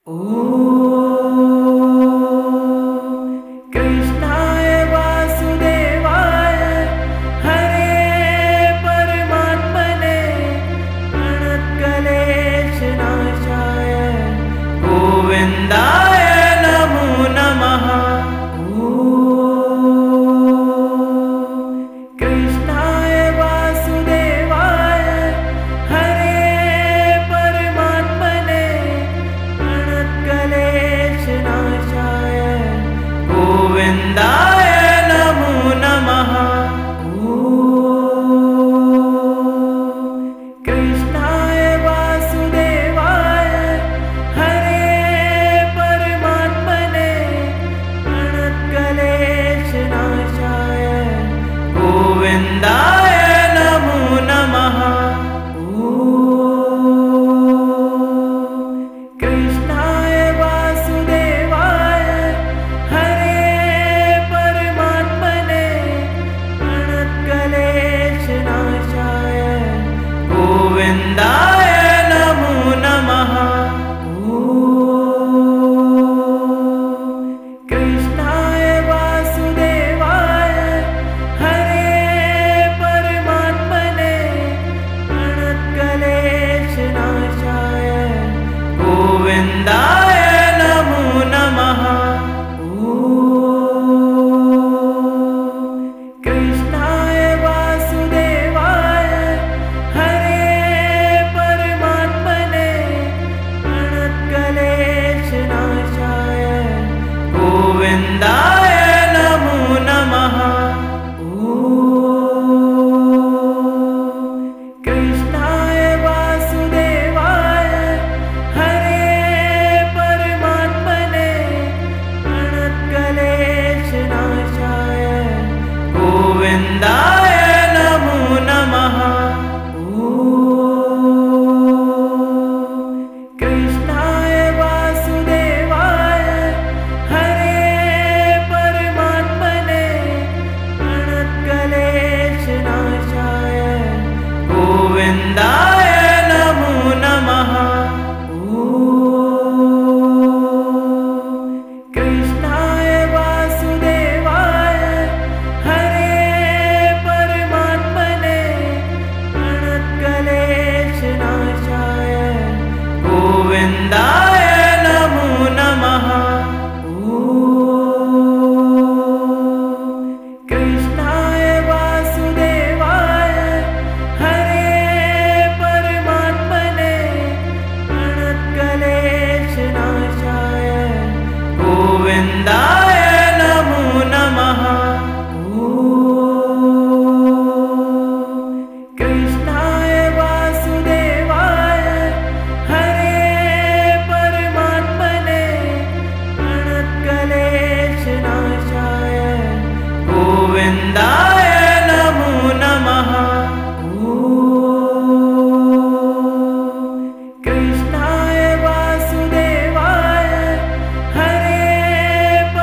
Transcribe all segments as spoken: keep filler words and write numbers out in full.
कृष्णाय वासुदेवाय हरे परमात्मने प्रणतक्लेशनाशाय गोविन्दाय नमो नमः। कृष्णाय वासुदेवाय हरे परमात्मने प्रणतक्लेशनाशाय गोविन्दाय नमो नमः। कृष्णाय वासुदेवाय हरे परमात्मने प्रणतक्लेशनाशाय गोविन्दाय नमो नमः। कृष्णाय वासुदेवाय हरे परमात्मने प्रणतक्लेशनाशाय गोविन्दाय नमो नमः। कृष्णाय वासुदेवाय हरे परमात्मने प्रणतक्लेशनाशाय गोविन्दाय नमो नमः। कृष्णाय वासुदेवाय हरे परमात्मने प्रणतक्लेशनाशाय गोविन्दाय नमो नमः। कृष्णाय वासुदेवाय हरे परमात्मने प्रणतक्लेशनाशाय गोविन्दाय नमो नमः। कृष्णाय वासुदेवाय हरे परमात्मने प्रणतक्लेशनाशाय गोविन्दाय नमो नमः। कृष्णाय वासुदेवाय हरे परमात्मने प्रणतक्लेशनाशाय गोविन्दाय नमो नमः। कृष्णाय वासुदेवाय हरे परमात्मने प्रणतक्लेशनाशाय गोविन्दाय नमो नमः। कृष्णाय वासुदेवाय हरे परमात्मने प्रणतक्लेशनाशाय गोविन्दाय नमो नमः। कृष्णाय वासुदेवाय हरे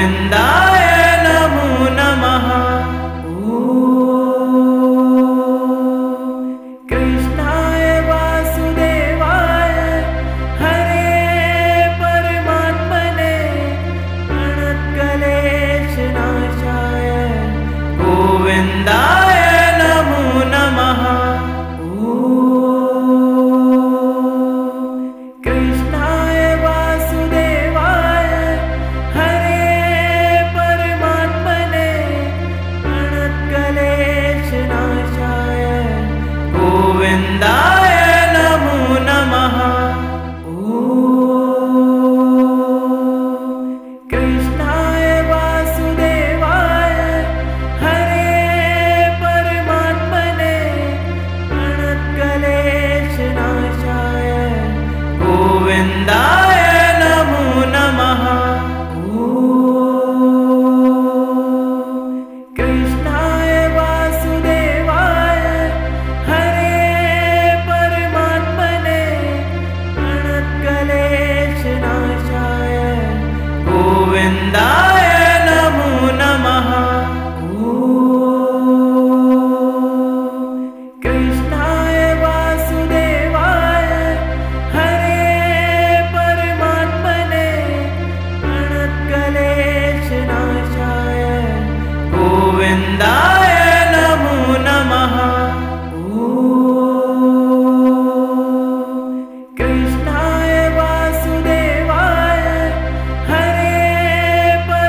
गोविन्दाय नमो नमः। कृष्णाय वासुदेवाय हरे परमात्मने प्रणतक्लेशनाशाय गोविन्दाय नमो नमः। कृष्णाय वासुदेवाय हरे परमात्मने प्रणतक्लेशनाशाय गोविन्दाय नमो नमः। कृष्णाय वासुदेवाय हरे परमात्मने प्रणतक्लेशनाशाय गोविन्दाय नमो नमः। कृष्णाय वासुदेवाय हरे परमात्मने प्रणतक्लेशनाशाय गोविन्दाय नमो नमः। कृष्णाय वासुदेवाय हरे परमात्मने प्रणतक्लेशनाशाय गोविन्दाय नमो नमः। कृष्णाय वासुदेवाय हरे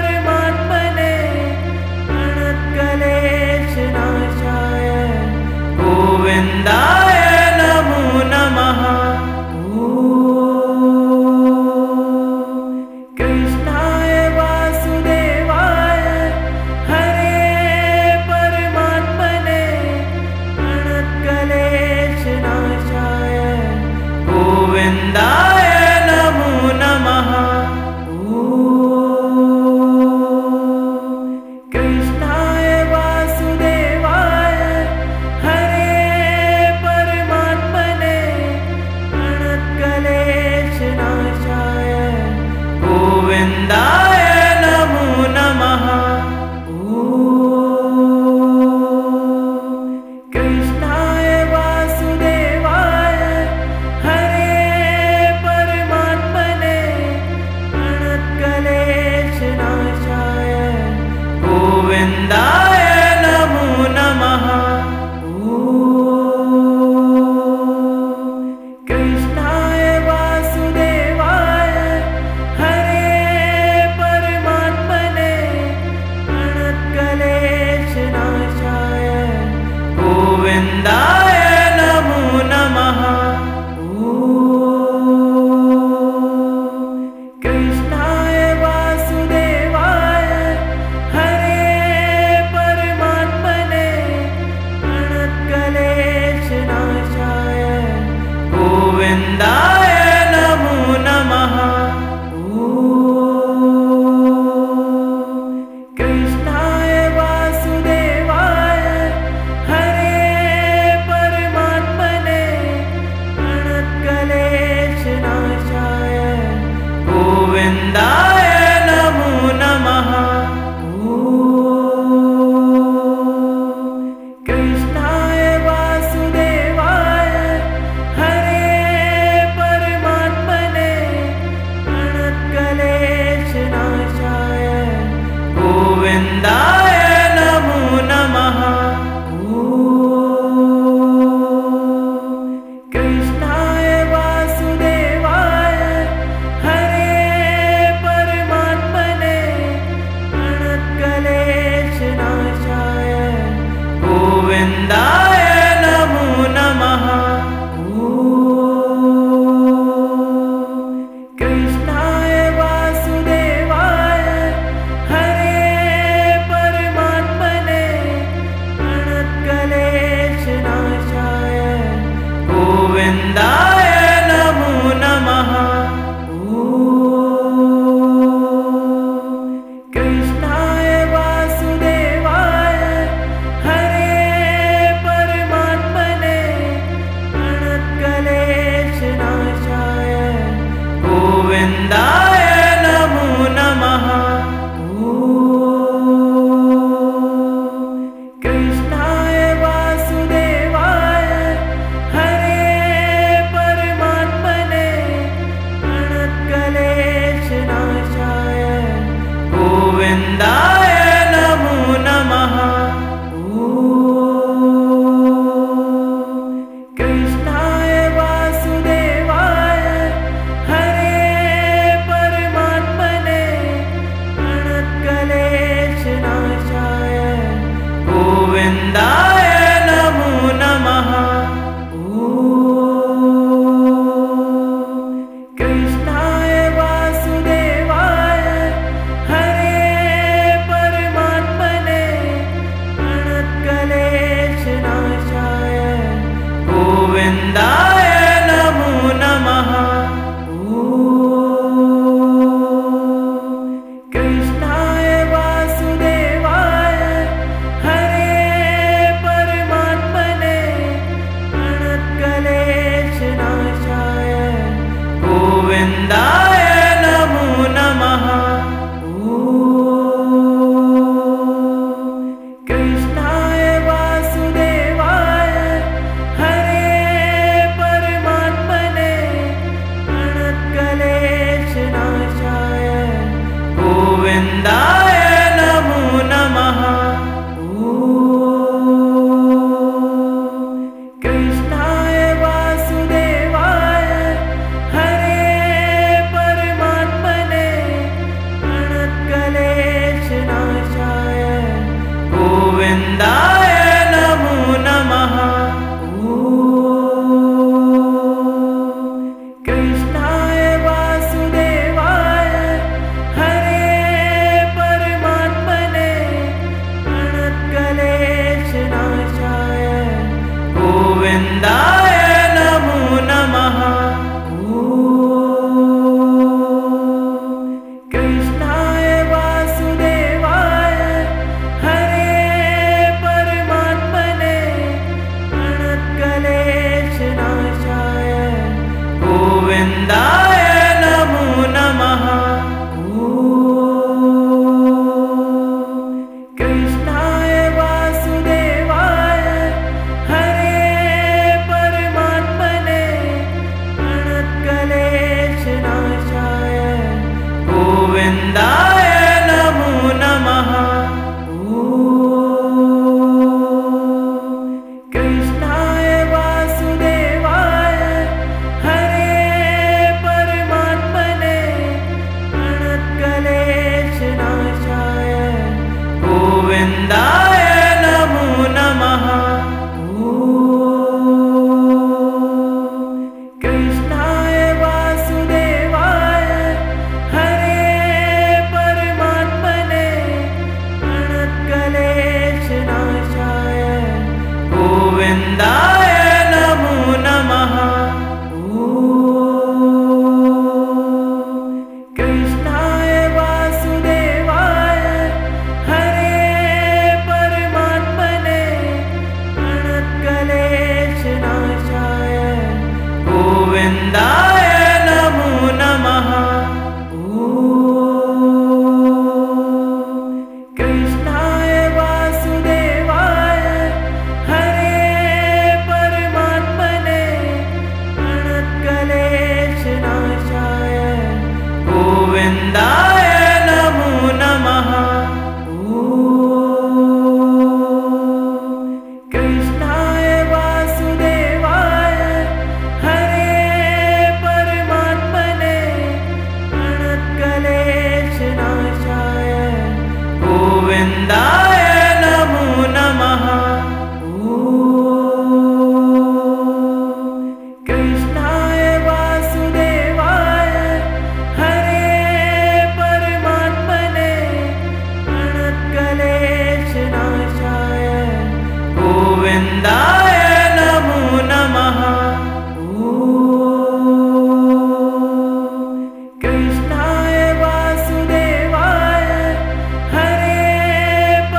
गोविन्दाय नमो नमः। कृष्णाय वासुदेवाय हरे परमात्मने प्रणतक्लेशनाशाय गोविन्दाय नमो नमः। कृष्णाय वासुदेवाय हरे परमात्मने प्रणतक्लेशनाशाय गोविन्दाय नमो नमः। कृष्णाय वासुदेवाय हरे परमात्मने प्रणतक्लेशनाशाय गोविन्दाय नमो नमः। कृष्णाय वासुदेवाय हरे परमात्मने प्रणतक्लेशनाशाय गोविन्दाय नमो नमः। कृष्णाय वासुदेवाय हरे परमात्मने प्रणतक्लेशनाशाय गोविन्दाय नमो नमः। कृष्णाय वासुदेवाय हरे परमात्मने प्रणतक्लेशनाशाय गोविन्दाय नमो नमः। कृष्णाय वासुदेवाय हरे परमात्मने प्रणतक्लेशनाशाय गोविन्दाय नमो नमः। कृष्णाय वासुदेवाय हरे परमात्मने प्रणतक्लेशनाशाय गोविन्दाय नमो नमः। कृष्णाय वासुदेवाय हरे परमात्मने प्रणतक्लेशनाशाय गोविन्दाय नमो नमः। कृष्णाय वासुदेवाय हरे परमात्मने प्रणतक्लेशनाशाय गोविन्दाय नमो नमः। कृष्णाय वासुदेवाय हरे परमात्मने प्रणतक्लेशनाशाय गोविन्दाय नमो नमः। कृष्णाय वासुदेवाय हरे परमात्मने प्रणतक्लेशनाशाय गोविन्दाय नमो नमः। कृष्णाय वासुदेवाय हरे परमात्मने प्रणतक्लेशनाशाय गोविन्दाय नमो नमः। कृष्णाय वासुदेवाय हरे परमात्मने प्रणतक्लेशनाशाय गोविन्दाय नमो नमः। कृष्णाय वासुदेवाय हरे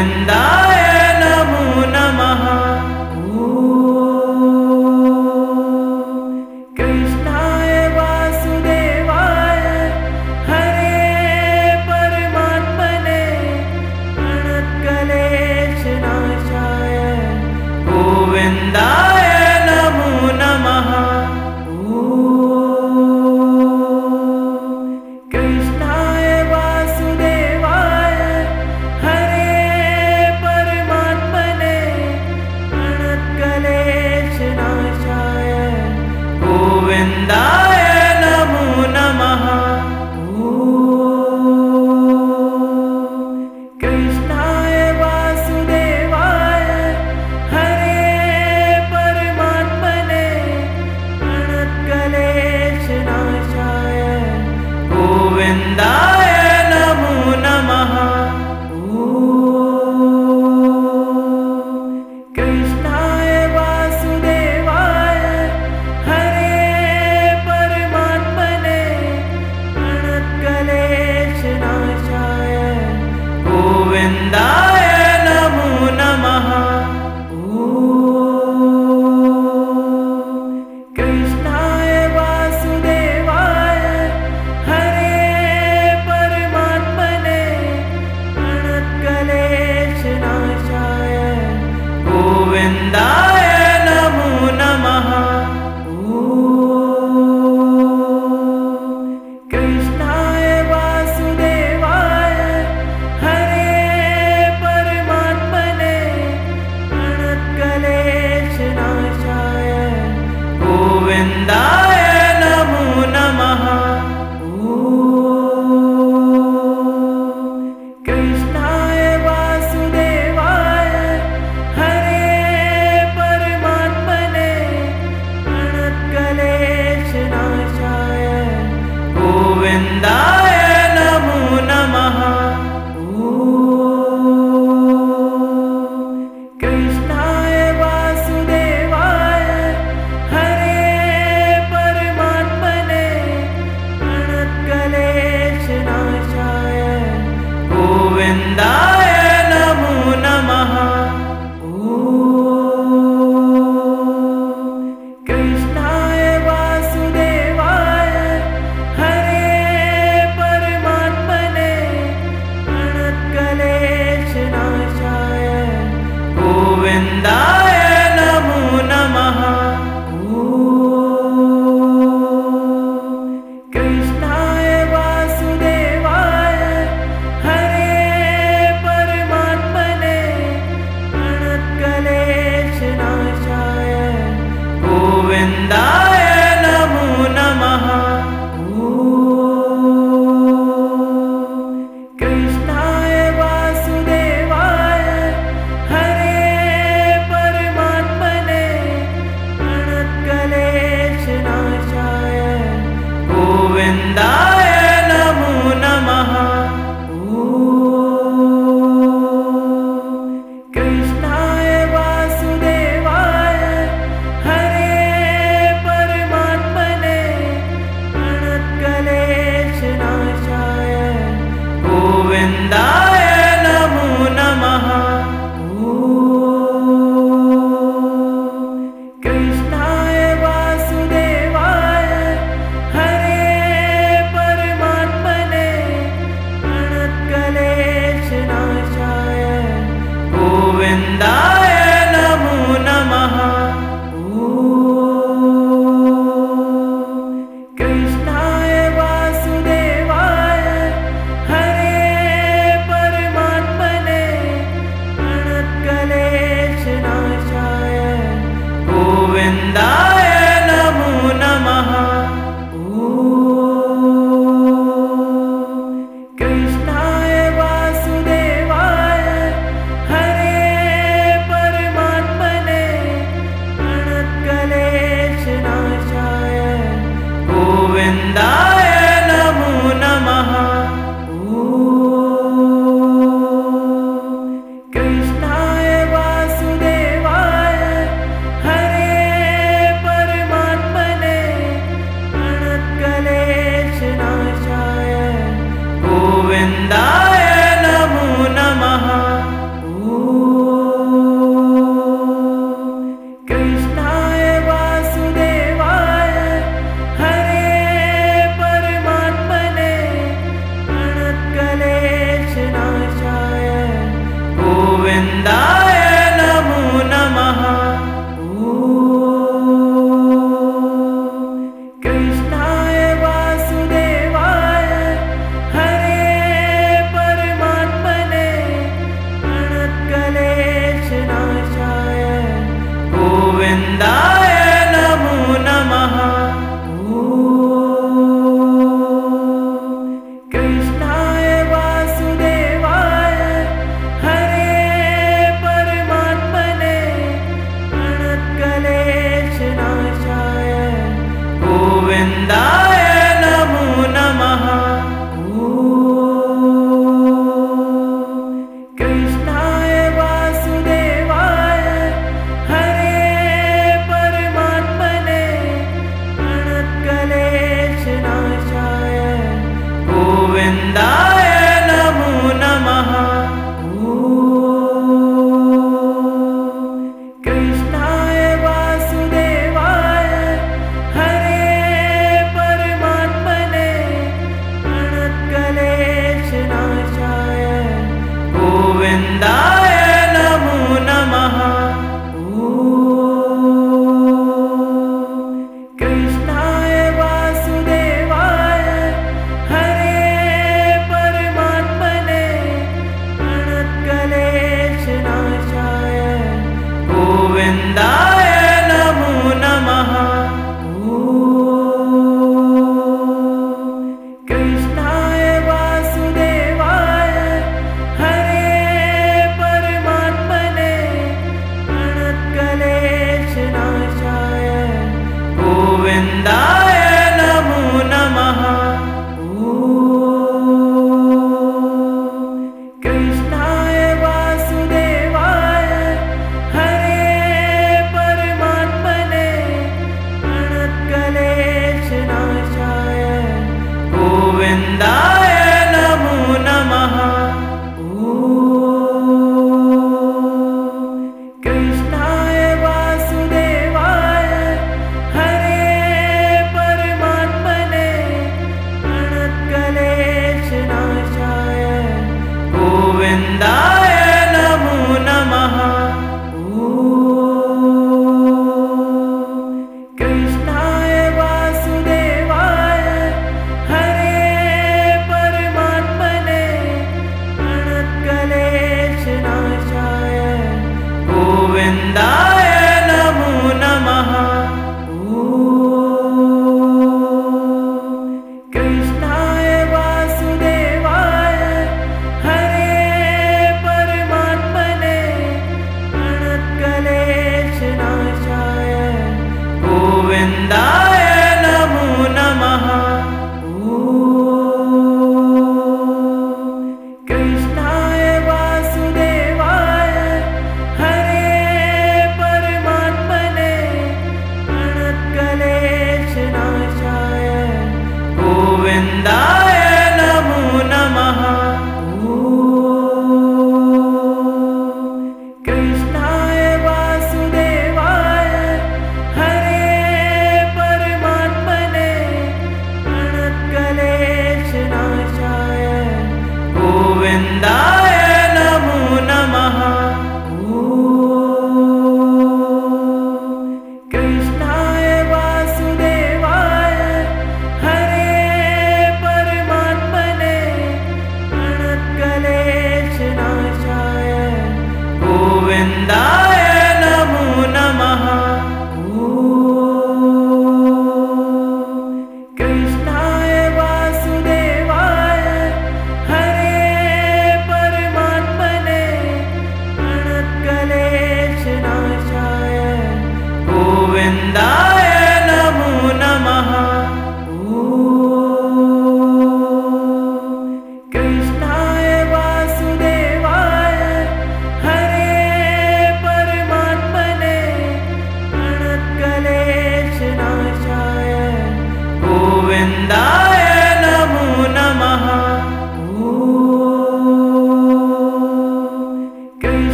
गोविन्दाय नमो नमः। कृष्णाय वासुदेवाय हरे परमात्मने प्रणतक्लेशनाशाय गोविन्दाय नमो नमः। कृष्णाय वासुदेवाय हरे परमात्मने प्रणतक्लेशनाशाय गोविन्दाय नमो नमः। कृष्णाय वासुदेवाय हरे परमात्मने प्रणतक्लेशनाशाय गोविन्दाय नमो नमः। कृष्णाय वासुदेवाय हरे परमात्मने प्रणतक्लेशनाशाय गोविन्दाय नमो नमः। कृष्णाय वासुदेवाय हरे परमात्मने प्रणतक्लेशनाशाय गोविन्दाय नमो नमः। कृष्णाय वासुदेवाय हरे परमात्मने प्रणतक्लेशनाशाय गोविन्दाय नमो नमः। कृष्णाय वासुदेवाय हरे परमात्मने प्रणतक्लेशनाशाय गोविन्दाय नमो नमः। कृष्णाय वासुदेवाय हरे परमात्मने प्रणतक्लेशनाशाय गोविन्दाय नमो नमः। कृष्णाय वासुदेवाय हरे परमात्मने प्रणतक्लेशनाशाय गोविन्दाय नमो नमः। कृष्णाय वासुदेवाय हरे परमात्मने प्रणतक्लेशनाशाय गोविन्दाय नमो नमः। कृष्णाय वासुदेवाय हरे परमात्मने प्रणतक्लेशनाशाय गोविन्दाय नमो नमः। कृष्णाय वासुदेवाय हरे परमात्मने प्रणतक्लेशनाशाय गोविन्दाय नमो नमः। कृष्णाय वासुदेवाय हरे परमात्मने प्रणतक्लेशनाशाय गोविन्दाय नमो नमः। कृष्णाय वासुदेवाय हरे परमात्मने प्रणतक्लेशनाशाय गोविन्दाय नमो नमः। कृष्णाय वासुदेवाय हरे गोविन्दाय नमो नमः। कृष्णाय वासुदेवाय हरे परमात्मने प्रणतक्लेशनाशाय गोविन्दाय नमो नमः। कृष्णाय वासुदेवाय हरे परमात्मने प्रणतक्लेशनाशाय गोविन्दाय नमो नमः। कृष्णाय वासुदेवाय हरे परमात्मने प्रणतक्लेशनाशाय गोविन्दाय नमो नमः। कृष्णाय वासुदेवाय हरे परमात्मने प्रणतक्लेशनाशाय गोविन्दाय नमो नमः। कृष्णाय वासुदेवाय हरे परमात्मने प्रणतक्लेशनाशाय गोविन्दाय नमो नमः। कृष्णाय वासुदेवाय हरे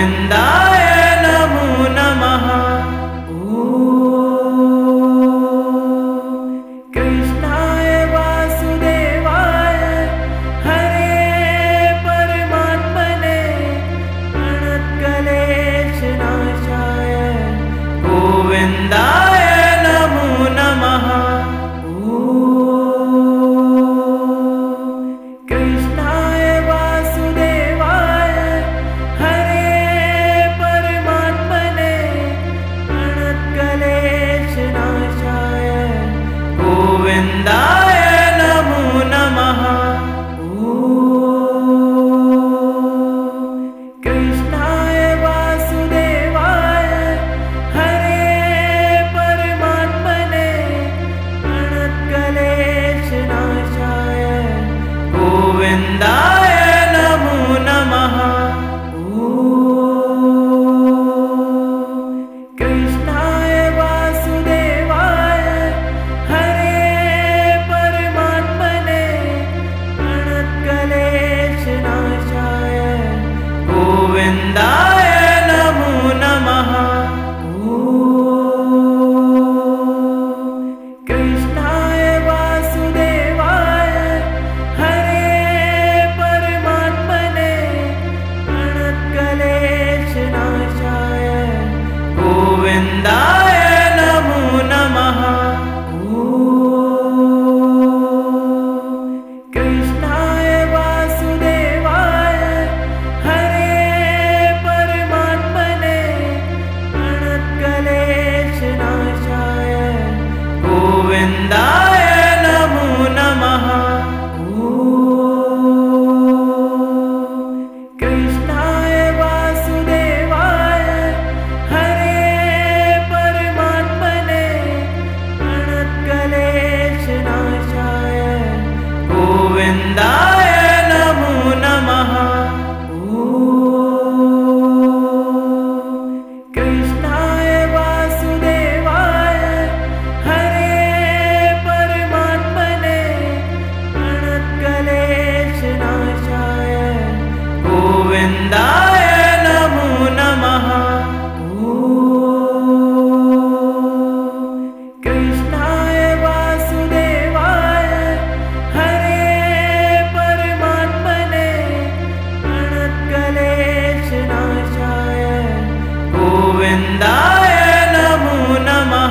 गोविन्दाय नमो नमः। कृष्णाय वासुदेवाय हरे परमात्मने प्रणतक्लेशनाशाय गोविन्दाय नमो नमः। कृष्णाय वासुदेवाय हरे परमात्मने प्रणतक्लेशनाशाय गोविन्दाय नमो नमः। कृष्णाय वासुदेवाय हरे परमात्मने प्रणतक्लेशनाशाय गोविन्दाय नमो नमः। कृष्णाय वासुदेवाय हरे परमात्मने प्रणतक्लेशनाशाय गोविन्दाय नमो नमः। कृष्णाय वासुदेवाय हरे परमात्मने प्रणतक्लेशनाशाय गोविन्दाय नमो नमः। कृष्णाय वासुदेवाय हरे परमात्मने प्रणतक्लेशनाशाय गोविन्दाय नमो नमः। कृष्णाय वासुदेवाय हरे परमात्मने प्रणतक्लेशनाशाय गोविन्दाय नमो नमः। कृष्णाय वासुदेवाय हरे परमात्मने प्रणतक्लेशनाशाय गोविन्दाय नमो नमः। कृष्णाय वासुदेवाय हरे परमात्मने प्रणतक्लेशनाशाय गोविन्दाय नमो नमः।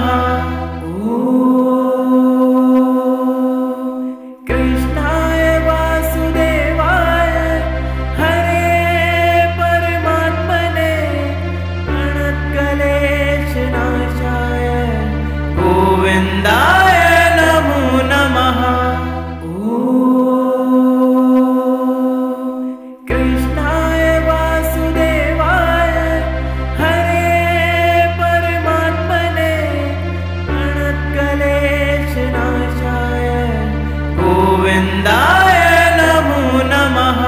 कृष्णाय वासुदेवाय हरे परमात्मने प्रणतक्लेशनाशाय गोविन्दाय नमो नमः। कृष्णाय वासुदेवाय हरे परमात्मने प्रणतक्लेशनाशाय गोविन्दाय नमो नमः।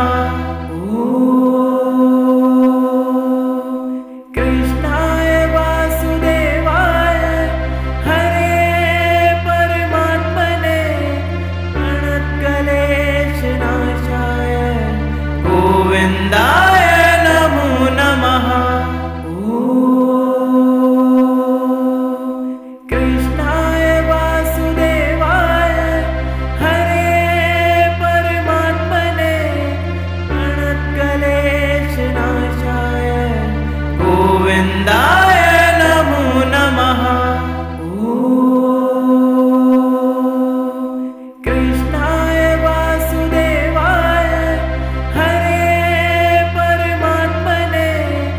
कृष्णाय वासुदेवाय हरे परमात्मने प्रणतक्लेशनाशाय गोविन्दाय नमो नमः। कृष्णाय वासुदेवाय हरे परमात्मने प्रणतक्लेशनाशाय गोविन्दाय नमो नमः। कृष्णाय वासुदेवाय हरे परमात्मने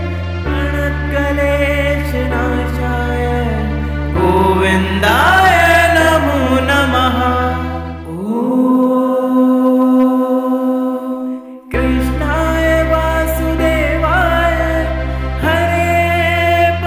प्रणतक्लेशनाशाय गोविन्दाय नमो नमः। कृष्णाय वासुदेवाय हरे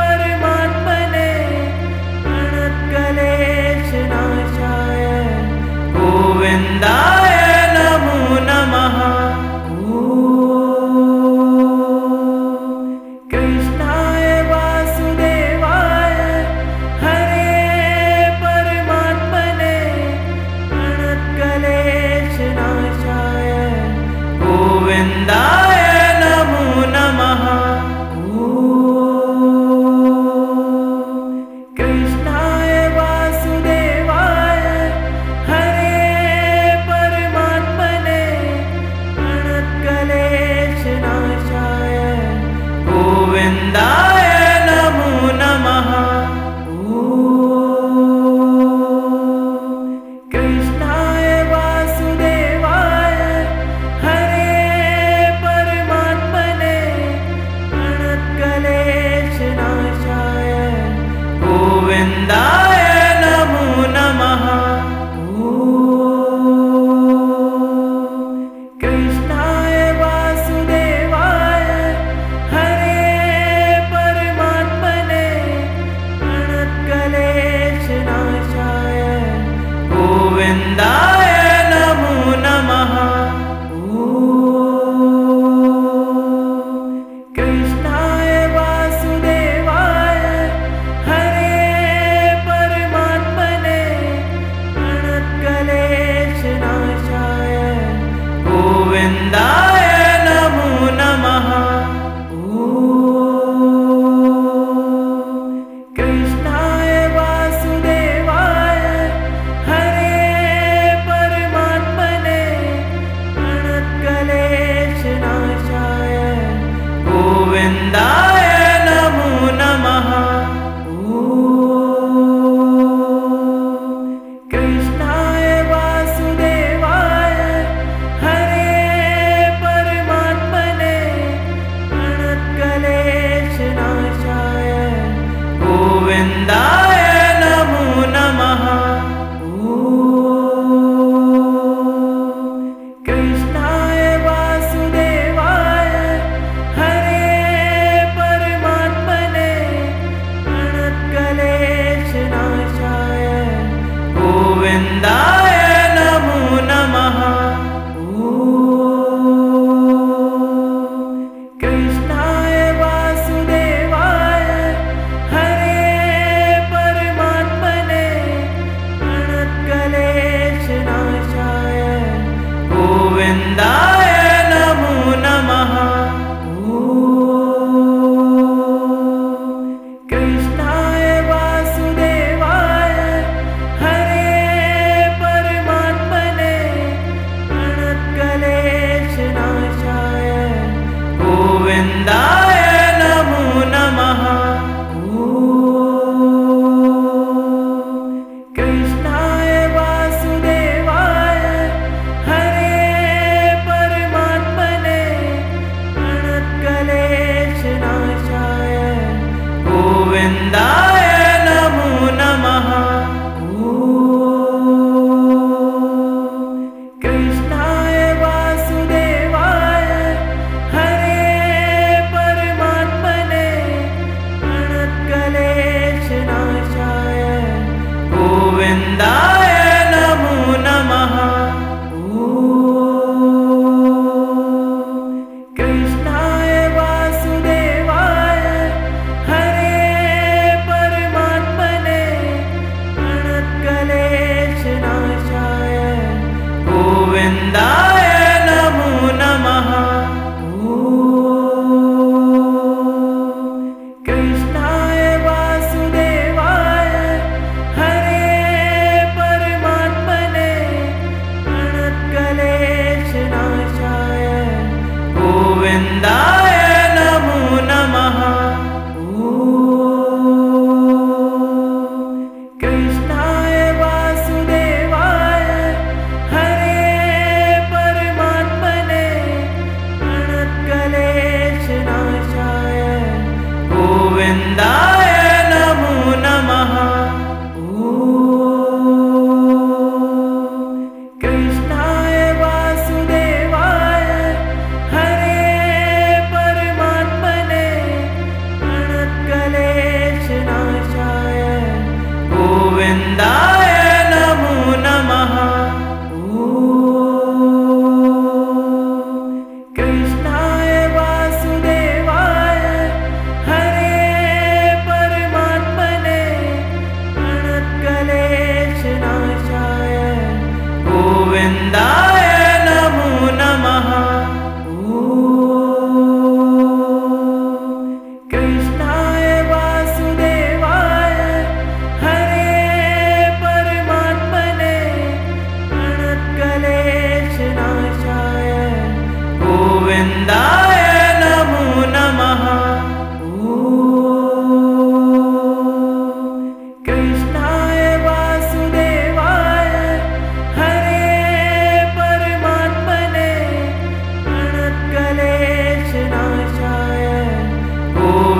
गोविन्दाय नमो नमः। कृष्णाय वासुदेवाय हरे परमात्मने प्रणतक्लेशनाशाय गोविन्दाय नमो नमः। कृष्णाय वासुदेवाय हरे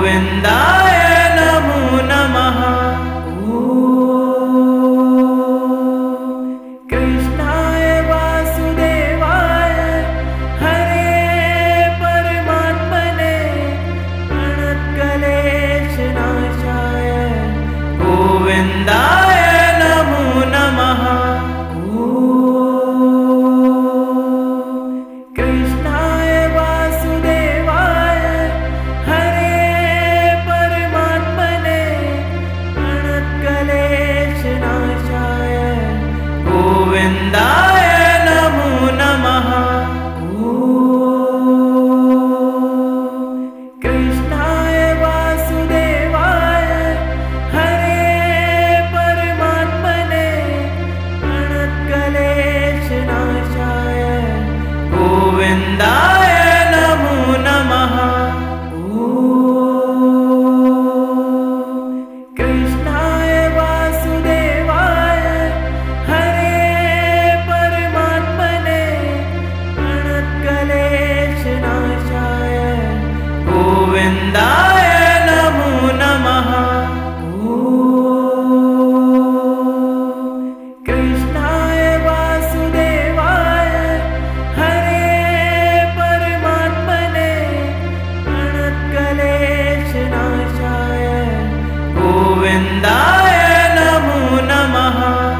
गोविन्दाय नमो नमः। कृष्णाय वासुदेवाय हरे परमात्मने प्रणतक्लेशनाशाय गोविन्दाय नमो नमः। कृष्णाय वासुदेवाय हरे परमात्मने प्रणतक्लेशनाशाय गोविन्दाय नमो नमः। कृष्णाय वासुदेवाय हरे परमात्मने प्रणतक्लेशनाशाय गोविन्दाय नमो नमः। कृष्णाय वासुदेवाय हरे परमात्मने प्रणतक्लेशनाशाय गोविन्दाय नमो नमः। कृष्णाय वासुदेवाय हरे परमात्मने प्रणतक्लेशनाशाय गोविन्दाय नमो नमः।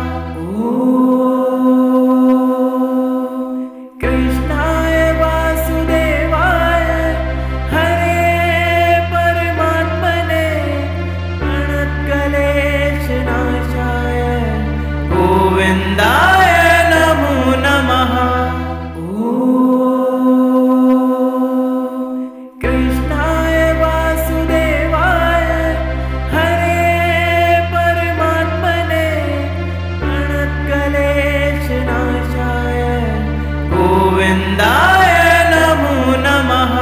कृष्णाय वासुदेवाय हरे परमात्मने प्रणतक्लेशनाशाय गोविन्दाय नमो नमः। कृष्णाय वासुदेवाय हरे परमात्मने प्रणतक्लेशनाशाय गोविन्दाय नमो नमः।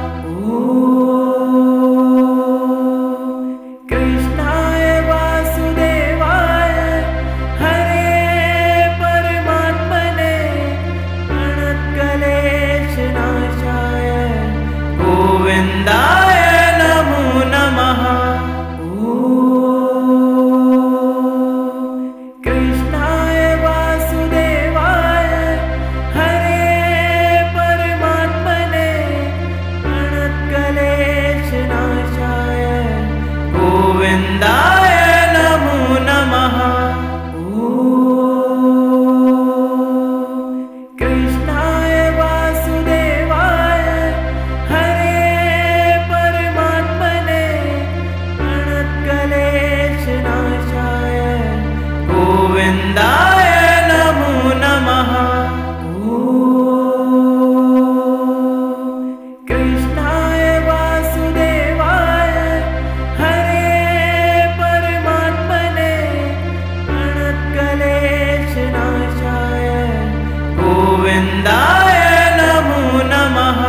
कृष्णाय वासुदेवाय हरे परमात्मने प्रणतक्लेशनाशाय गोविन्दाय नमो नमः। कृष्णाय वासुदेवाय हरे परमात्मने प्रणतक्लेशनाशाय गोविन्दाय नमो नमः। कृष्णाय वासुदेवाय हरे परमात्मने प्रणतक्लेशनाशाय गोविन्दाय नमो नमः। कृष्णाय वासुदेवाय हरे परमात्मने प्रणतक्लेशनाशाय गोविन्दाय नमो नमः।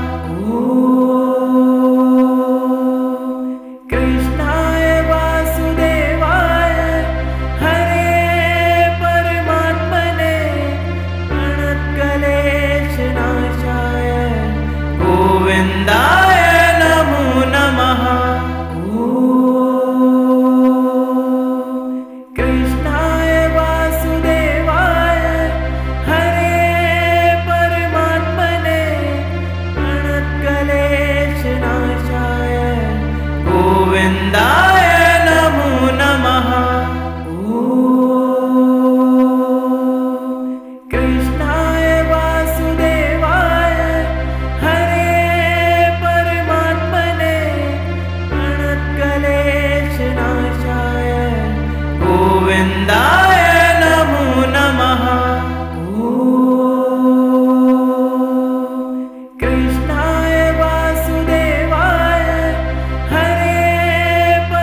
कृष्णाय वासुदेवाय हरे परमात्मने प्रणतक्लेशनाशाय गोविन्दाय नमो नमः। कृष्णाय वासुदेवाय हरे परमात्मने प्रणतक्लेशनाशाय गोविन्दाय नमो नमः। कृष्णाय वासुदेवाय हरे परमात्मने प्रणतक्लेशनाशाय गोविन्दाय नमो नमः। कृष्णाय वासुदेवाय हरे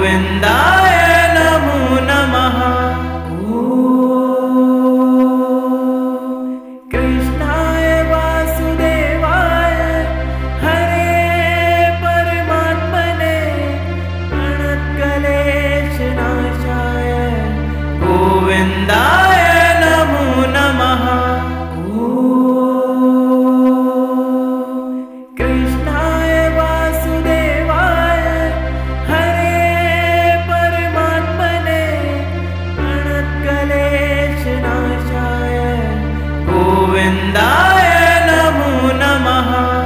गोविन्दाय नमो नमः। कृष्णाय वासुदेवाय हरे परमात्मने प्रणतक्लेशनाशाय गोविन्दाय नमो नमः। कृष्णाय वासुदेवाय हरे परमात्मने प्रणतक्लेशनाशाय गोविन्दाय नमो नमः।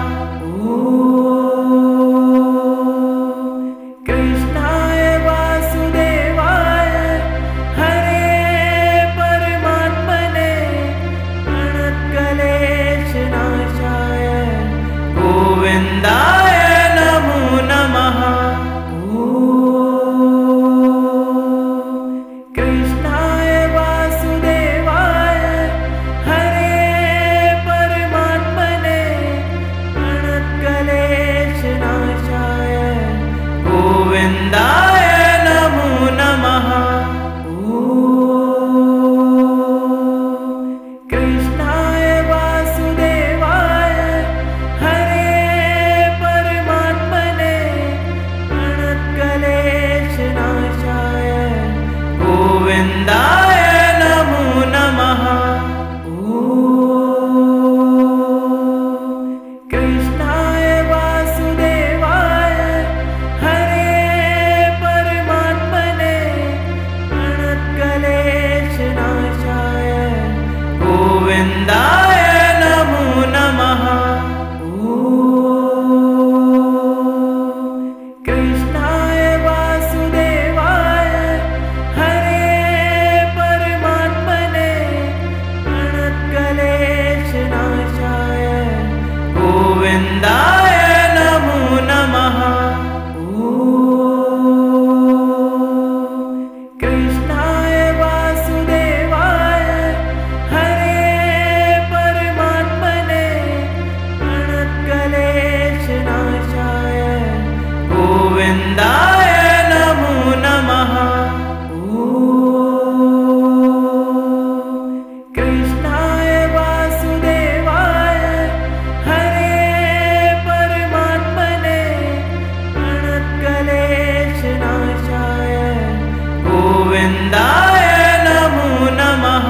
कृष्णाय वासुदेवाय हरे परमात्मने प्रणतक्लेशनाशाय गोविन्दाय नमो नमः। कृष्णाय वासुदेवाय हरे परमात्मने प्रणतक्लेशनाशाय गोविन्दाय नमो नमः। कृष्णाय वासुदेवाय हरे परमात्मने प्रणतक्लेशनाशाय गोविन्दाय नमो नमः। कृष्णाय वासुदेवाय हरे परमात्मने प्रणतक्लेशनाशाय गोविन्दाय नमो नमः। कृष्णाय वासुदेवाय हरे परमात्मने प्रणतक्लेशनाशाय गोविन्दाय नमो नमः। कृष्णाय वासुदेवाय हरे परमात्मने प्रणतक्लेशनाशाय गोविन्दाय नमो नमः। कृष्णाय वासुदेवाय हरे परमात्मने प्रणतक्लेशनाशाय गोविन्दाय नमो नमः।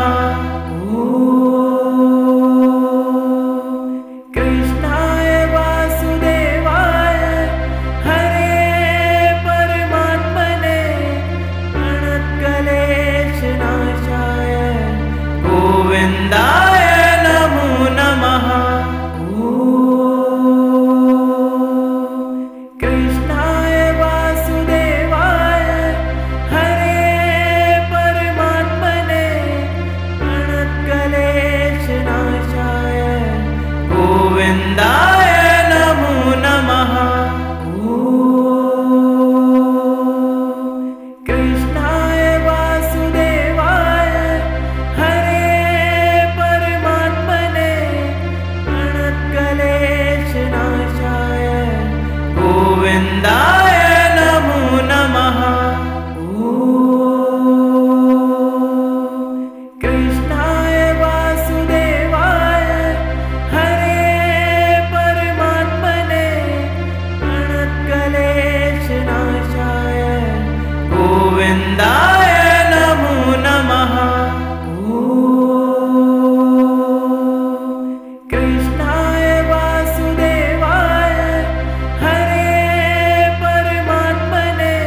कृष्णाय वासुदेवाय हरे परमात्मने प्रणतक्लेशनाशाय गोविन्दाय नमो नमः। कृष्णाय वासुदेवाय हरे परमात्मने प्रणतक्लेशनाशाय गोविन्दाय नमो नमः। कृष्णाय वासुदेवाय हरे परमात्मने प्रणतक्लेशनाशाय गोविन्दाय नमो नमः। कृष्णाय वासुदेवाय हरे परमात्मने प्रणतक्लेशनाशाय गोविन्दाय नमो नमः। कृष्णाय वासुदेवाय हरे परमात्मने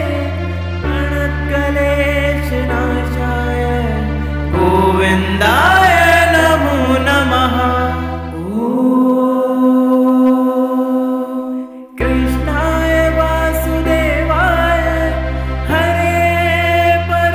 प्रणतक्लेशनाशाय गोविन्दाय नमो नमः। कृष्णाय वासुदेवाय हरे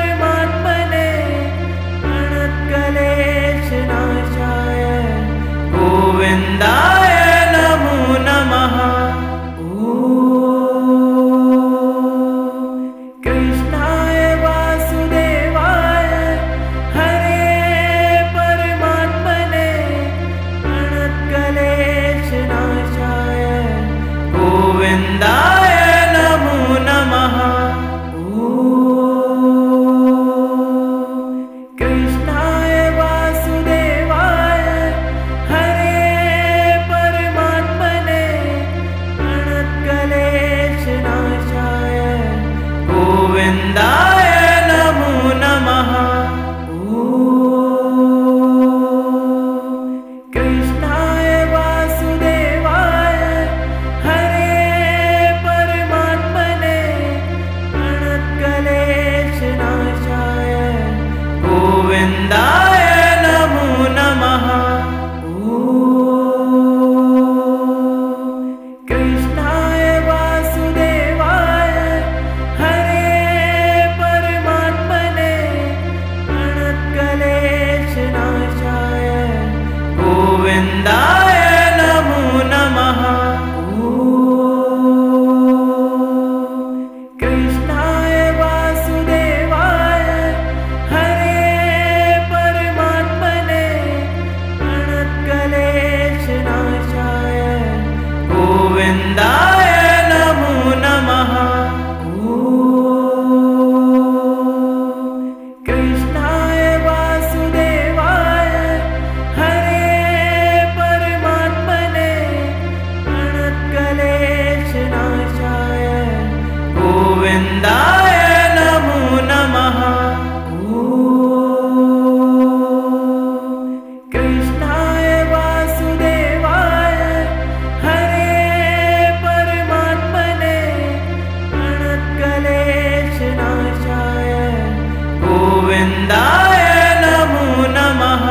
गोविन्दाय नमो नमः। कृष्णाय वासुदेवाय हरे परमात्मने प्रणतक्लेशनाशाय गोविन्दाय नमो नमः। कृष्णाय वासुदेवाय हरे परमात्मने प्रणतक्लेशनाशाय गोविन्दाय नमो नमः। कृष्णाय वासुदेवाय हरे परमात्मने प्रणतक्लेशनाशाय गोविन्दाय नमो नमः। कृष्णाय वासुदेवाय हरे परमात्मने प्रणतक्लेशनाशाय गोविन्दाय नमो नमः। कृष्णाय वासुदेवाय हरे परमात्मने प्रणतक्लेशनाशाय गोविन्दाय नमो नमः।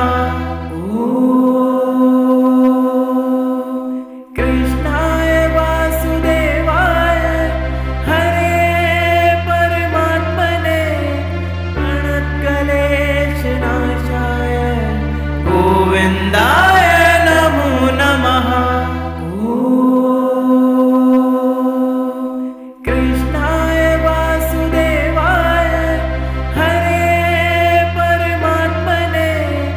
कृष्णाय वासुदेवाय हरे परमात्मने प्रणतक्लेशनाशाय गोविन्दाय नमो नमः। कृष्णाय वासुदेवाय हरे परमात्मने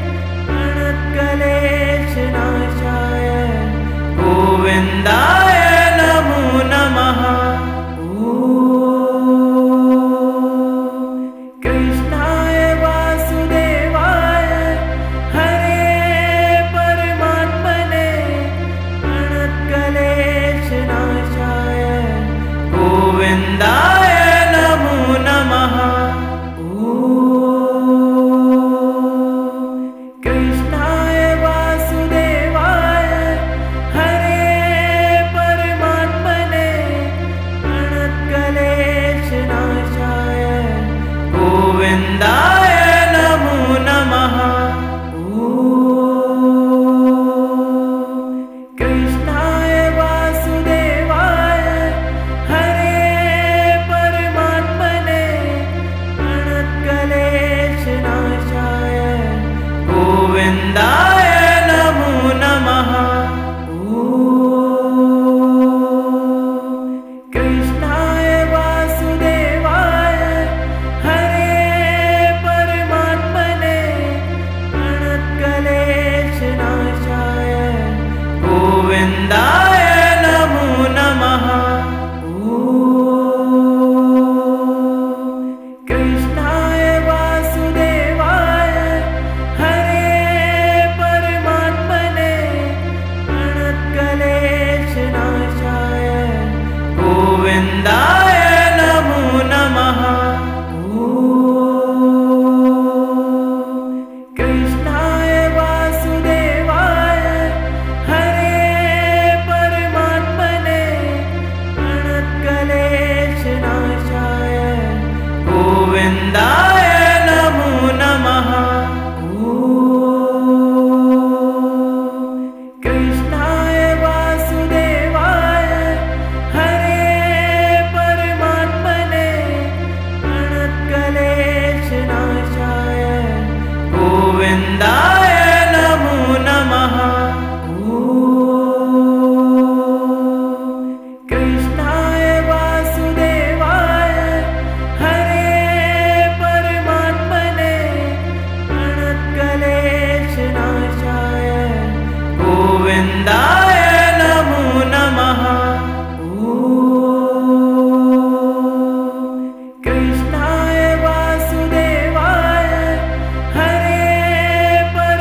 प्रणतक्लेशनाशाय गोविन्दाय नमो नमः। कृष्णाय वासुदेवाय हरे परमात्मने प्रणतक्लेशनाशाय गोविन्दाय नमो नमः। कृष्णाय वासुदेवाय हरे परमात्मने प्रणतक्लेशनाशाय गोविन्दाय नमो नमः। कृष्णाय वासुदेवाय हरे परमात्मने प्रणतक्लेशनाशाय गोविन्दाय नमो नमः। कृष्णाय वासुदेवाय हरे परमात्मने प्रणतक्लेशनाशाय गोविन्दाय नमो नमः। कृष्णाय वासुदेवाय हरे परमात्मने प्रणतक्लेशनाशाय गोविन्दाय नमो नमः। कृष्णाय वासुदेवाय हरे परमात्मने प्रणतक्लेशनाशाय गोविन्दाय नमो नमः। कृष्णाय वासुदेवाय हरे परमात्मने प्रणतक्लेशनाशाय गोविन्दाय नमो नमः। कृष्णाय वासुदेवाय हरे परमात्मने प्रणतक्लेशनाशाय गोविन्दाय नमो नमः। कृष्णाय वासुदेवाय हरे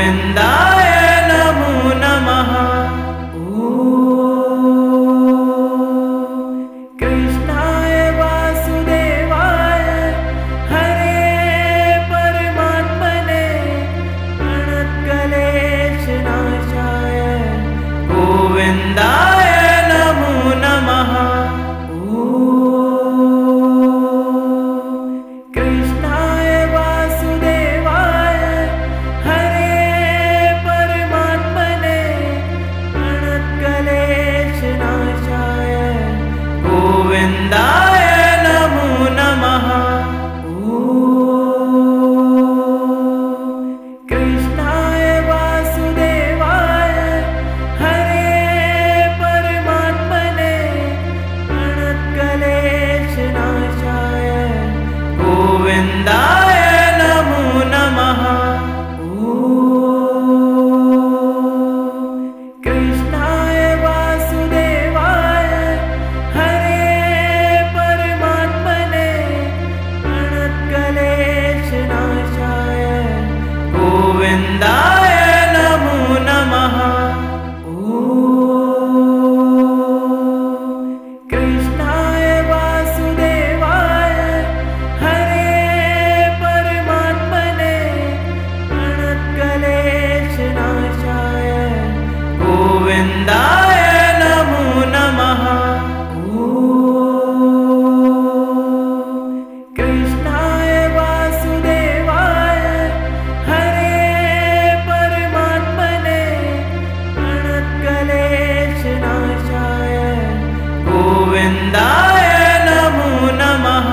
गोविन्दाय नमो नमः। कृष्णाय वासुदेवाय हरे परमात्मने प्रणतक्लेशनाशाय गोविन्दाय नमो नमः। कृष्णाय वासुदेवाय हरे परमात्मने प्रणतक्लेशनाशाय गोविन्दाय नमो नमः। कृष्णाय वासुदेवाय हरे परमात्मने प्रणतक्लेशनाशाय गोविन्दाय नमो नमः। कृष्णाय वासुदेवाय हरे परमात्मने प्रणतक्लेशनाशाय गोविन्दाय नमो नमः। कृष्णाय वासुदेवाय हरे परमात्मने प्रणतक्लेशनाशाय गोविन्दाय नमो नमः। कृष्णाय वासुदेवाय हरे परमात्मने प्रणतक्लेशनाशाय गोविन्दाय नमो नमः।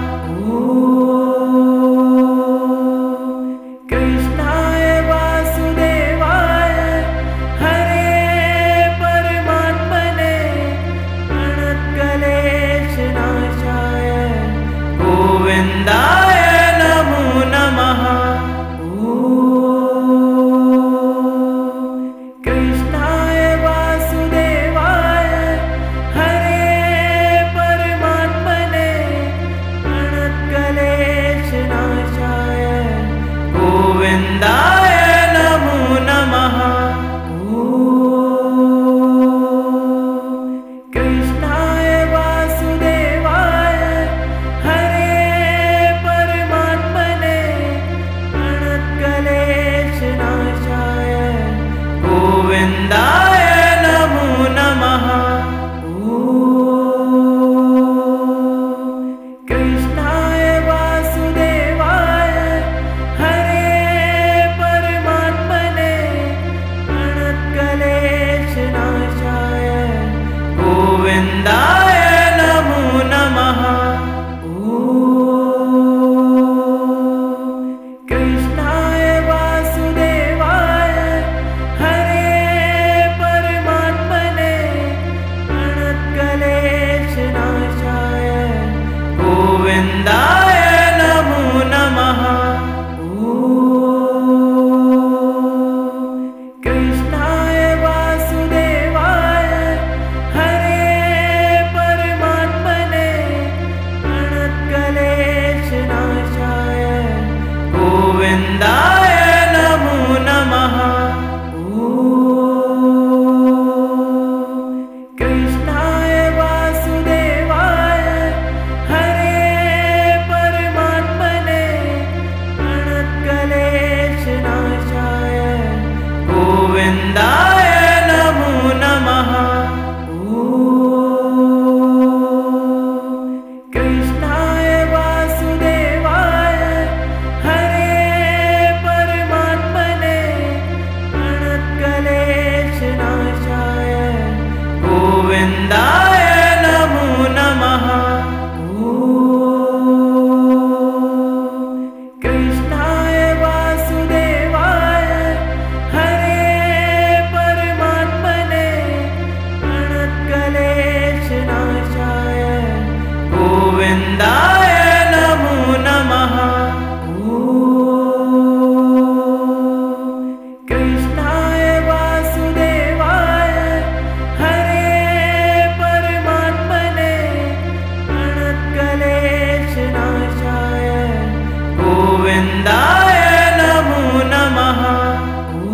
कृष्णाय वासुदेवाय हरे परमात्मने प्रणतक्लेशनाशाय गोविन्दाय नमो नमः। कृष्णाय वासुदेवाय हरे परमात्मने प्रणतक्लेशनाशाय गोविन्दाय नमो नमः। कृष्णाय वासुदेवाय हरे परमात्मने प्रणतक्लेशनाशाय गोविन्दाय नमो नमः। कृष्णाय वासुदेवाय हरे परमात्मने प्रणतक्लेशनाशाय गोविन्दाय नमो नमः। कृष्णाय वासुदेवाय हरे परमात्मने प्रणतक्लेशनाशाय गोविन्दाय नमो नमः। कृष्णाय वासुदेवाय हरे परमात्मने प्रणतक्लेशनाशाय गोविन्दाय नमो नमः। कृष्णाय वासुदेवाय हरे परमात्मने प्रणतक्लेशनाशाय गोविन्दाय नमो नमः। कृष्णाय वासुदेवाय हरे परमात्मने प्रणतक्लेशनाशाय गोविन्दाय नमो नमः। कृष्णाय वासुदेवाय हरे परमात्मने प्रणतक्लेशनाशाय गोविन्दाय नमो नमः। कृष्णाय वासुदेवाय हरे परमात्मने प्रणतक्लेशनाशाय गोविन्दाय नमो नमः।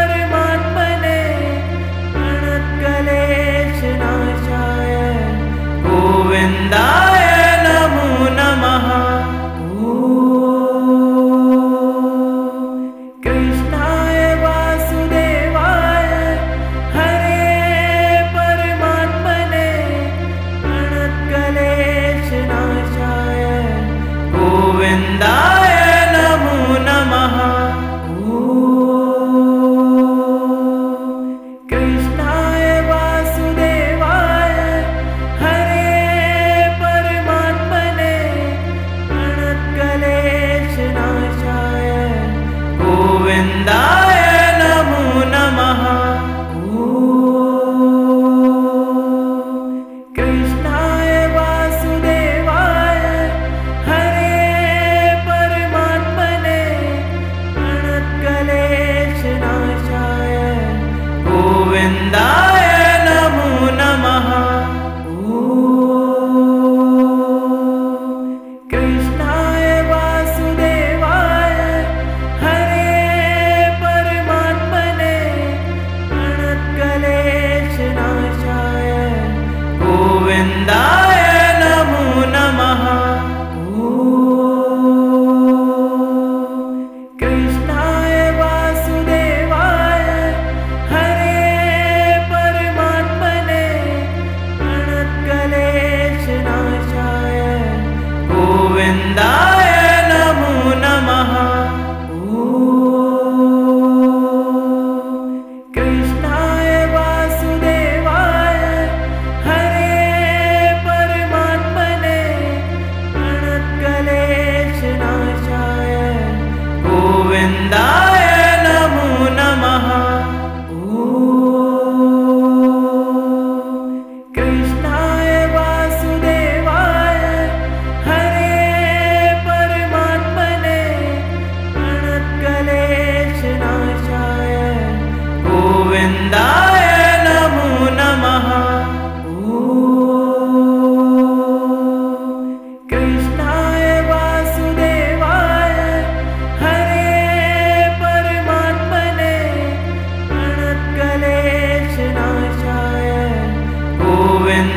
परमात्मने प्रणतक्लेशनाशाय गोविन्दाय नमो नमः। कृष्णाय वासुदेवाय हरे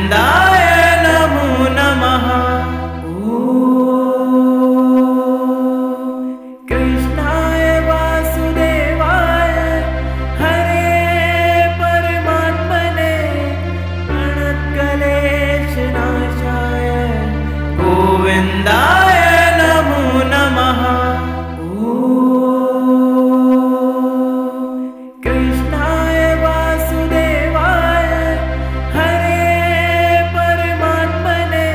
गोविन्दाय नमो नमः। कृष्णाय वासुदेवाय हरे परमात्मने प्रणतक्लेशनाशाय गोविन्दाय नमो नमः। कृष्णाय वासुदेवाय हरे परमात्मने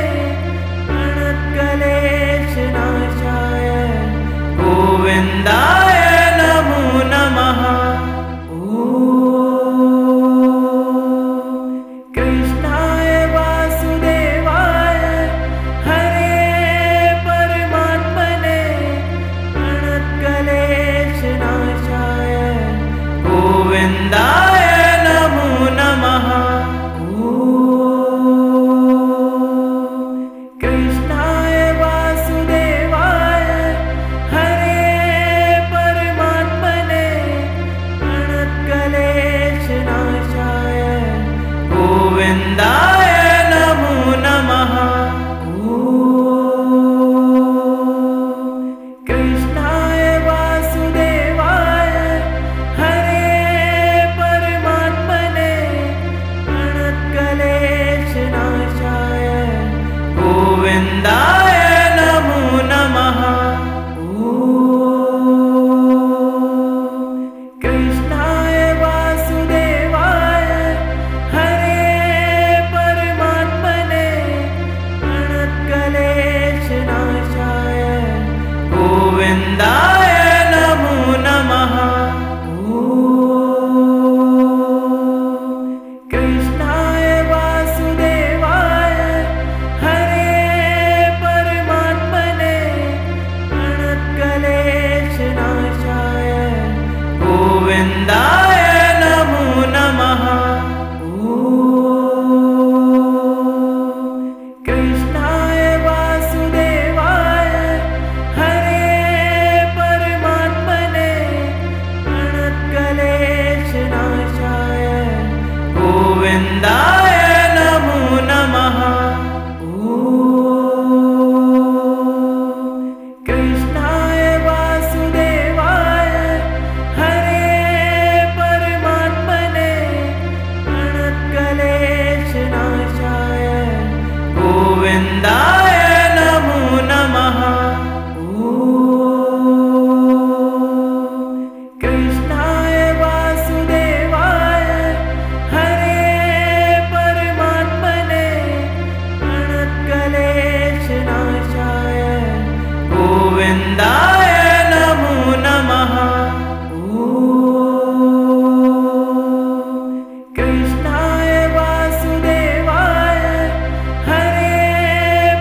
प्रणतक्लेशनाशाय गोविन्दाय नमो नमः। कृष्णाय वासुदेवाय हरे परमात्मने प्रणतक्लेशनाशाय गोविन्दाय नमो नमः। कृष्णाय वासुदेवाय हरे परमात्मने प्रणतक्लेशनाशाय गोविन्दाय नमो नमः। कृष्णाय वासुदेवाय हरे परमात्मने प्रणतक्लेशनाशाय गोविन्दाय नमो नमः। कृष्णाय वासुदेवाय हरे परमात्मने प्रणतक्लेशनाशाय गोविन्दाय नमो नमः। कृष्णाय वासुदेवाय हरे परमात्मने प्रणतक्लेशनाशाय गोविन्दाय नमो नमः। कृष्णाय वासुदेवाय हरे परमात्मने प्रणतक्लेशनाशाय गोविन्दाय नमो नमः। कृष्णाय वासुदेवाय हरे परमात्मने प्रणतक्लेशनाशाय गोविन्दाय नमो नमः। कृष्णाय वासुदेवाय हरे परमात्मने प्रणतक्लेशनाशाय गोविन्दाय नमो नमः। कृष्णाय वासुदेवाय हरे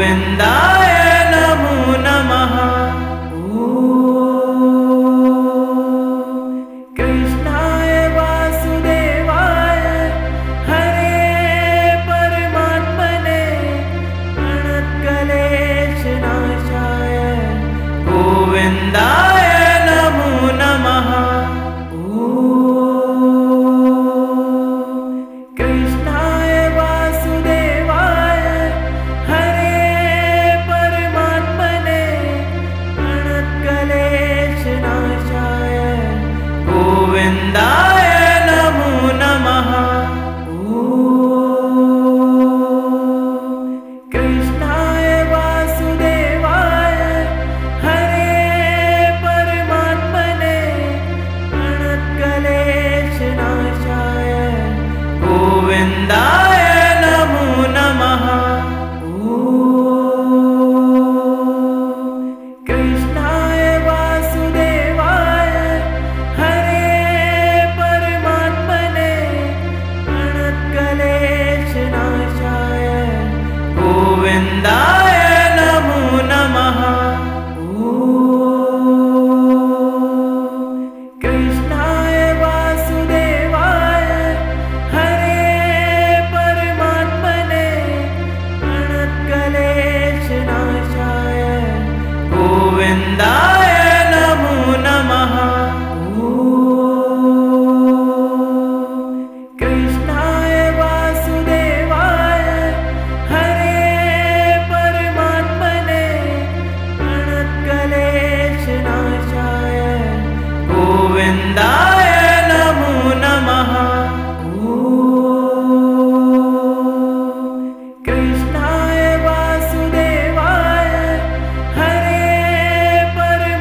गोविन्दाय नमो नमः। कृष्णाय वासुदेवाय हरे परमात्मने प्रणतक्लेशनाशाय गोविन्दाय नमो नमः। कृष्णाय वासुदेवाय हरे परमात्मने प्रणतक्लेशनाशाय गोविन्दाय नमो नमः। कृष्णाय वासुदेवाय हरे परमात्मने प्रणतक्लेशनाशाय गोविन्दाय नमो नमः। कृष्णाय वासुदेवाय हरे परमात्मने प्रणतक्लेशनाशाय गोविन्दाय नमो नमः। कृष्णाय वासुदेवाय हरे परमात्मने प्रणतक्लेशनाशाय गोविन्दाय नमो नमः। कृष्णाय वासुदेवाय हरे परमात्मने प्रणतक्लेशनाशाय गोविन्दाय नमो नमः। कृष्णाय वासुदेवाय हरे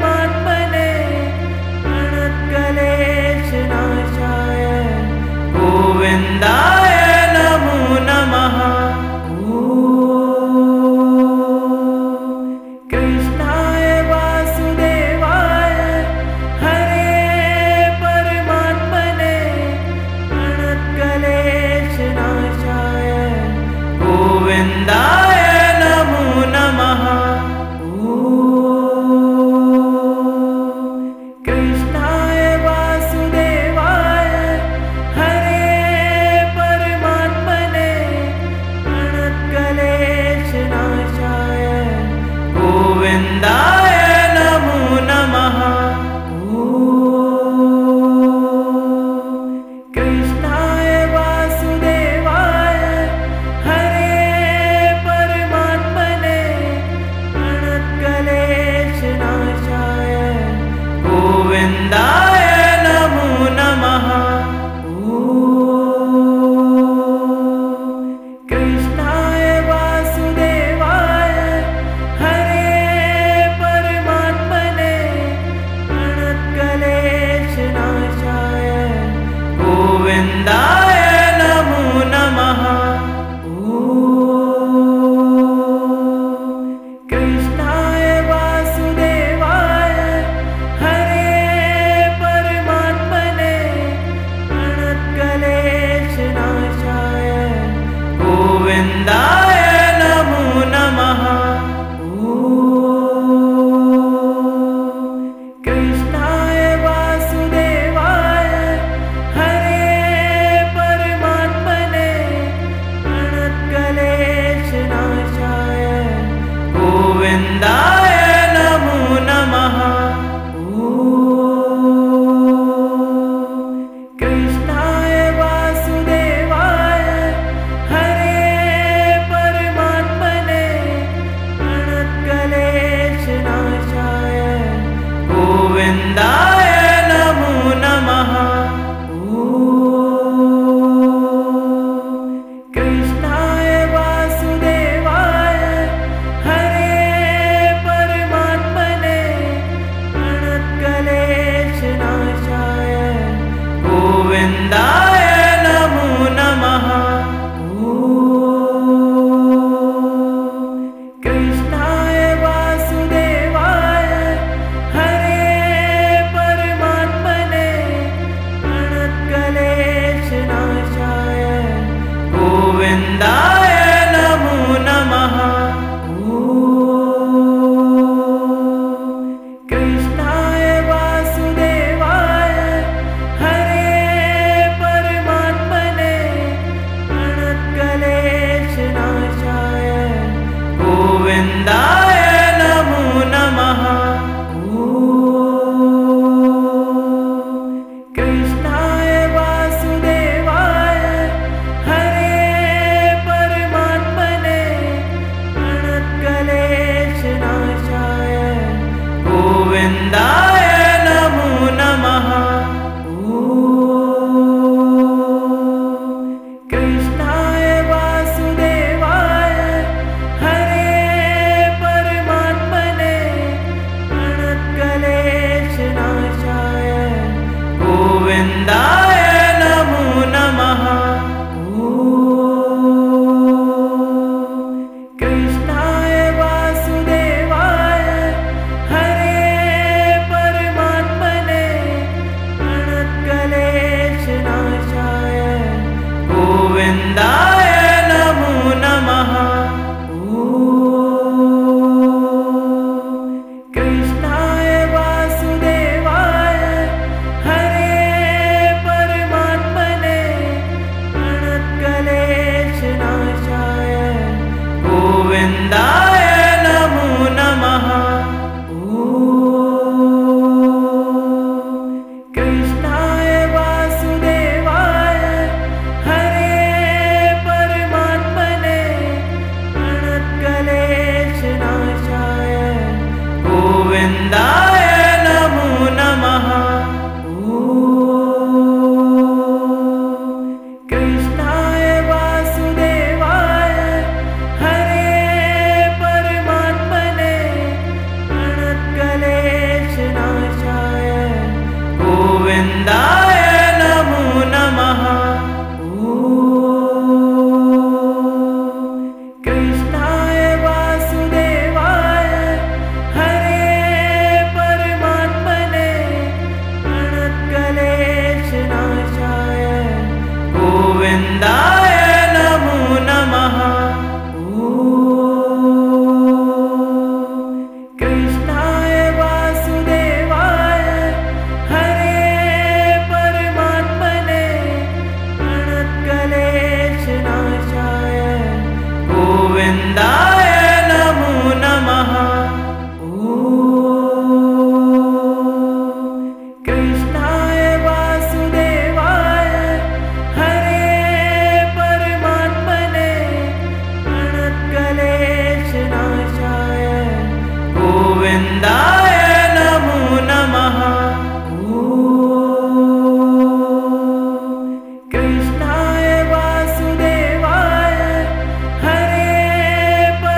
गोविन्दाय नमो नमः। कृष्णाय वासुदेवाय हरे परमात्मने प्रणतक्लेशनाशाय गोविन्दाय नमो नमः। कृष्णाय वासुदेवाय हरे परमात्मने प्रणतक्लेशनाशाय गोविन्दाय नमो नमः। कृष्णाय वासुदेवाय हरे परमात्मने प्रणतक्लेशनाशाय गोविन्दाय नमो नमः। कृष्णाय वासुदेवाय हरे परमात्मने प्रणतक्लेशनाशाय गोविन्दाय नमो नमः। कृष्णाय वासुदेवाय हरे परमात्मने प्रणतक्लेशनाशाय गोविन्दाय नमो नमः। कृष्णाय वासुदेवाय हरे परमात्मने प्रणतक्लेशनाशाय गोविन्दाय नमो नमः। कृष्णाय वासुदेवाय हरे परमात्मने प्रणतक्लेशनाशाय गोविन्दाय नमो नमः। कृष्णाय वासुदेवाय हरे परमात्मने प्रणतक्लेशनाशाय गोविन्दाय नमो नमः। कृष्णाय वासुदेवाय हरे परमात्मने प्रणतक्लेशनाशाय गोविन्दाय नमो नमः। कृष्णाय वासुदेवाय हरे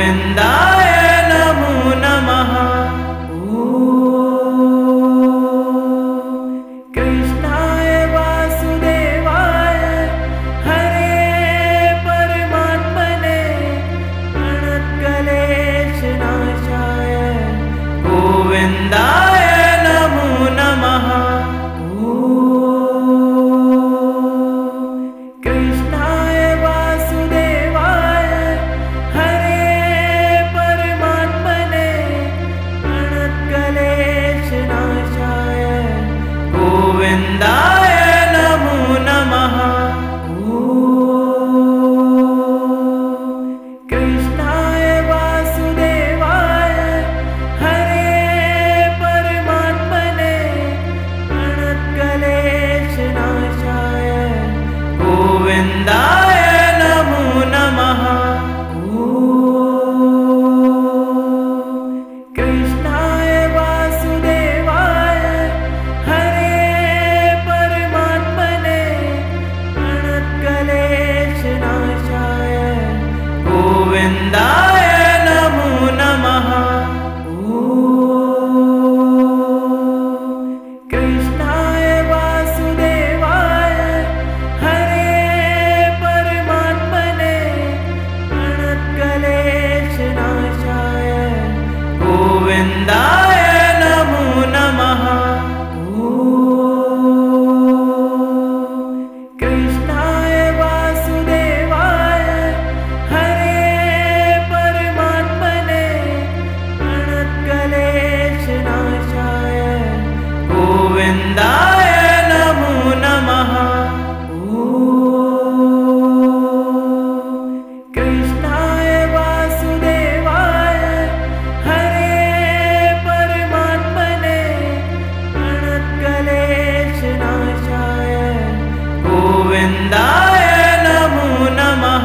गोविन्दाय नमो नमः। कृष्णाय वासुदेवाय हरे परमात्मने प्रणतक्लेशनाशाय गोविन्दाय नमो नमः। कृष्णाय वासुदेवाय हरे परमात्मने प्रणतक्लेशनाशाय गोविन्दाय नमो नमः। कृष्णाय वासुदेवाय हरे परमात्मने प्रणतक्लेशनाशाय गोविन्दाय नमो नमः। कृष्णाय वासुदेवाय हरे परमात्मने प्रणतक्लेशनाशाय गोविन्दाय नमो नमः। कृष्णाय वासुदेवाय हरे परमात्मने प्रणतक्लेशनाशाय गोविन्दाय नमो नमः। कृष्णाय वासुदेवाय हरे परमात्मने प्रणतक्लेशनाशाय गोविन्दाय नमो नमः। कृष्णाय वासुदेवाय हरे परमात्मने प्रणतक्लेशनाशाय गोविन्दाय नमो नमः।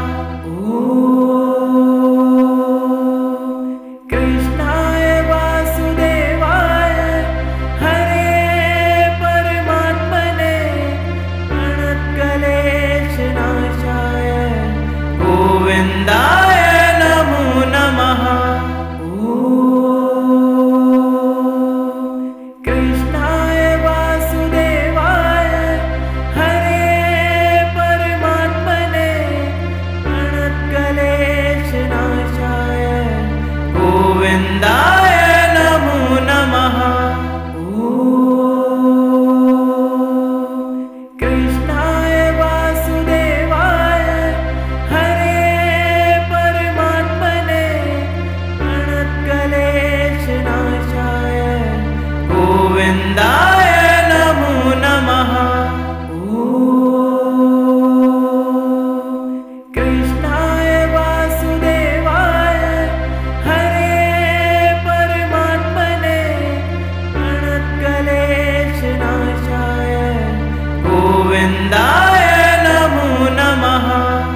कृष्णाय वासुदेवाय हरे परमात्मने प्रणतक्लेशनाशाय गोविन्दाय नमो नमः। कृष्णाय वासुदेवाय हरे परमात्मने प्रणतक्लेशनाशाय गोविन्दाय नमो नमः। कृष्णाय वासुदेवाय हरे परमात्मने प्रणतक्लेशनाशाय गोविन्दाय नमो नमः। कृष्णाय वासुदेवाय हरे परमात्मने प्रणतक्लेशनाशाय गोविन्दाय नमो नमः।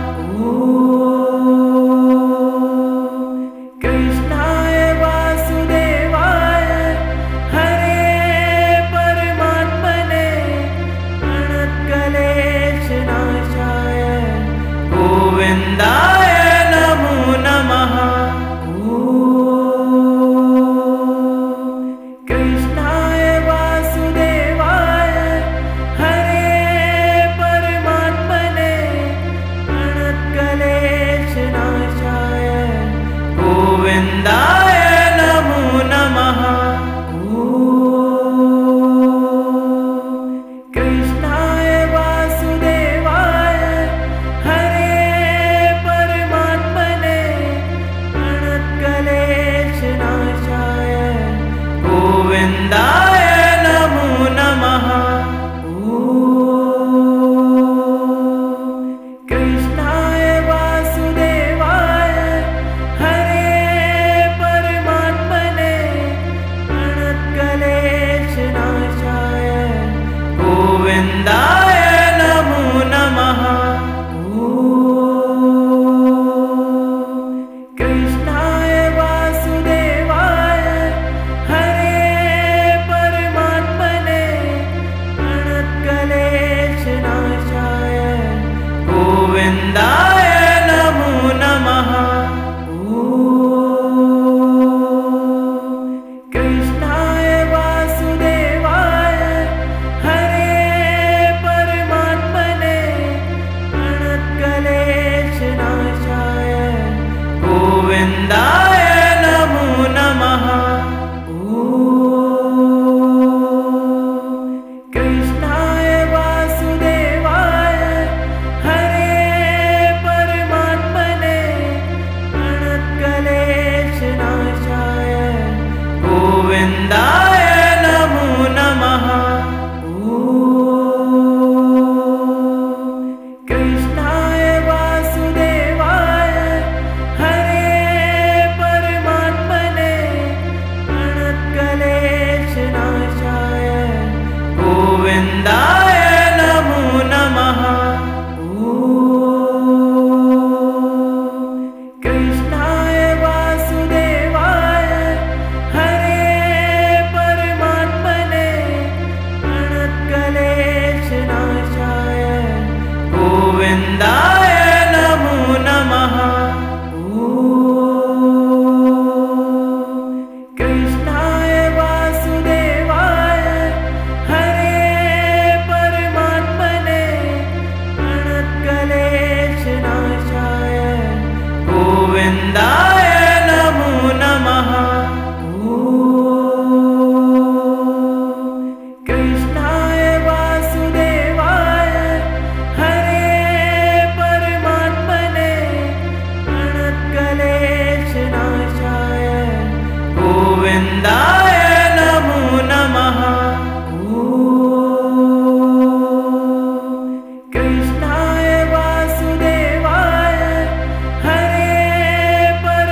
कृष्णाय वासुदेवाय हरे परमात्मने प्रणतक्लेशनाशाय गोविन्दाय नमो नमः। कृष्णाय वासुदेवाय हरे परमात्मने प्रणतक्लेशनाशाय गोविन्दाय नमो नमः। कृष्णाय वासुदेवाय हरे परमात्मने प्रणतक्लेशनाशाय गोविन्दाय नमो नमः। कृष्णाय वासुदेवाय हरे गोविन्दाय नमो नमः। कृष्णाय वासुदेवाय हरे परमात्मने प्रणतक्लेशनाशाय गोविन्दाय नमो नमः। कृष्णाय वासुदेवाय हरे परमात्मने प्रणतक्लेशनाशाय गोविन्दाय नमो नमः। कृष्णाय वासुदेवाय हरे परमात्मने प्रणतक्लेशनाशाय गोविन्दाय नमो नमः। कृष्णाय वासुदेवाय हरे परमात्मने प्रणतक्लेशनाशाय गोविन्दाय नमो नमः। कृष्णाय वासुदेवाय हरे परमात्मने प्रणतक्लेशनाशाय गोविन्दाय नमो नमः। कृष्णाय वासुदेवाय हरे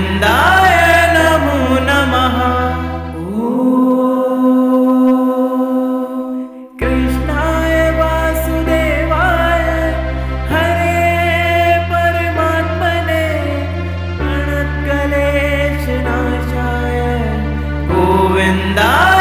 गोविन्दाय नमो नमः। कृष्णाय वासुदेवाय हरे परमात्मने प्रणतक्लेशनाशाय गोविन्दाय